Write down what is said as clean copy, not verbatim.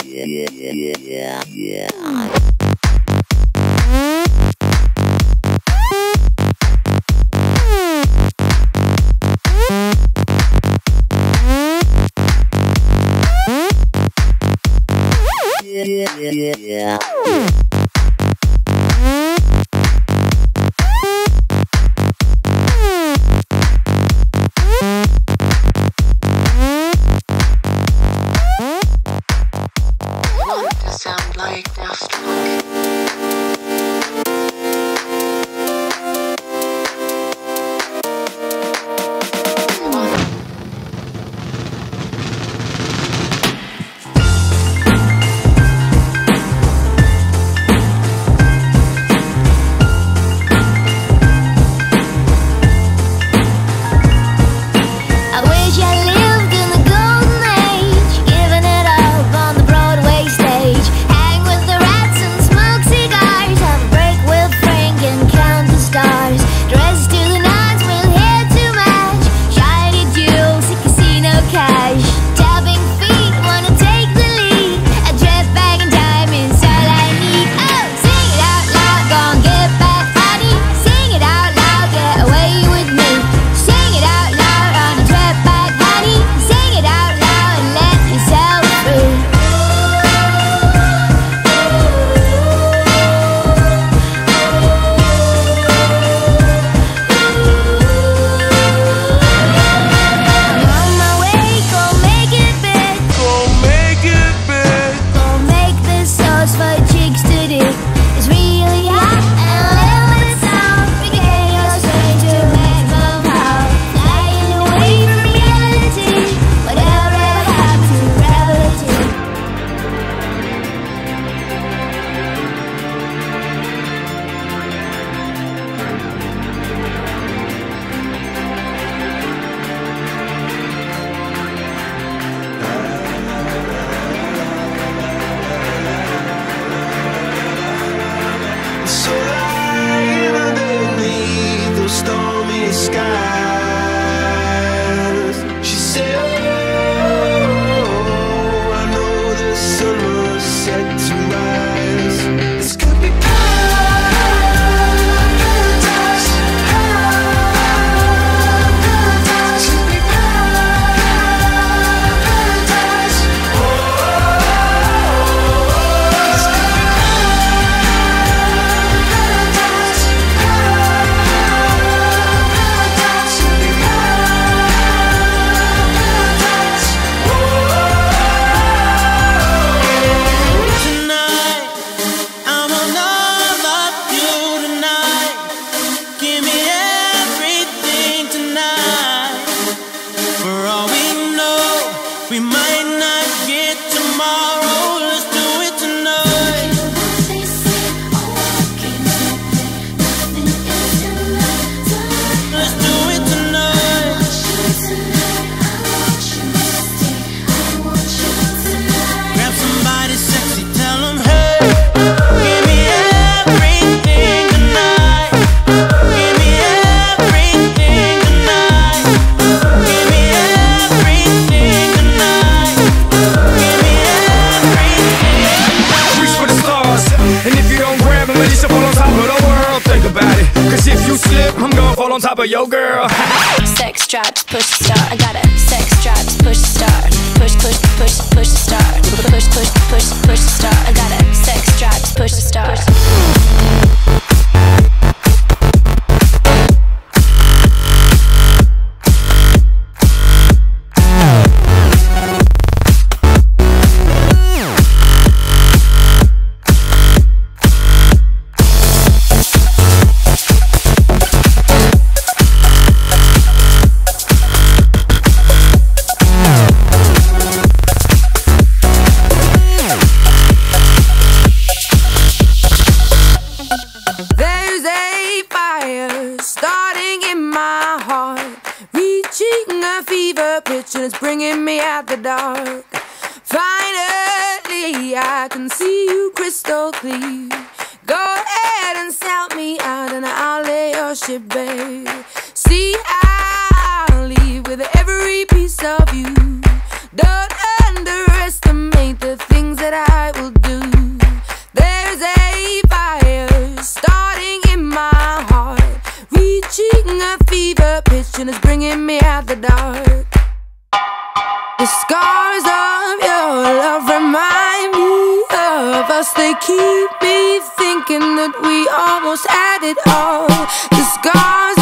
on top of your girl. Sex drives, push start. I got a sex drives, push start. Push, push, push, push start. Push, push, push, push start. I got a sex drives, push start. And it's bringing me out the dark. Finally, I can see you crystal clear. Go ahead and sell me out and I'll lay your ship bare. See, I'll leave with every piece of you. Don't underestimate the things that that I will do. There's a fire starting in my heart, reaching a fever pitch and it's bringing me out the dark. The scars of your love remind me of us. They keep me thinking that we almost had it all. The scars